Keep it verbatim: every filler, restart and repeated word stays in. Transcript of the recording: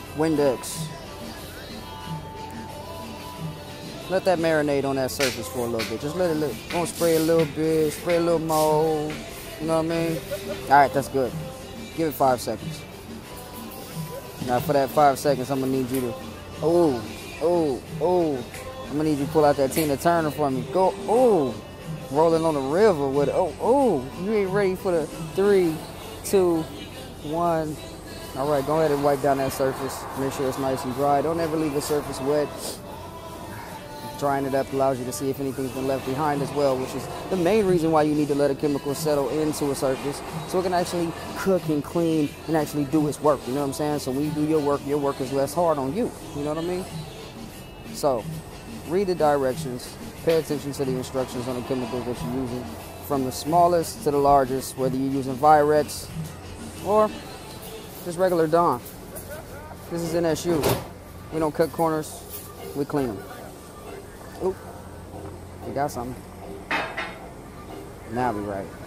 Windex. Let that marinate on that surface for a little bit. Just let it look. Gonna spray a little bit, spray a little more. You know what I mean? All right, that's good. Give it five seconds. Now for that five seconds, I'm gonna need you to, oh, oh, oh. I'm gonna need you to pull out that Tina Turner for me. Go, oh, rolling on the river with, oh, oh. You ain't ready for the three, two, one. All right, go ahead and wipe down that surface. Make sure it's nice and dry. Don't ever leave the surface wet. Drying it up allows you to see if anything's been left behind as well, which is the main reason why you need to let a chemical settle into a surface so it can actually cook and clean and actually do its work. You know what I'm saying? So when you do your work, your work is less hard on you. You know what I mean? So read the directions. Pay attention to the instructions on the chemicals that you're using, from the smallest to the largest, whether you're using Virex or just regular Dawn. This is N S U. We don't cut corners, we clean them. Oop, you got something. Now we right.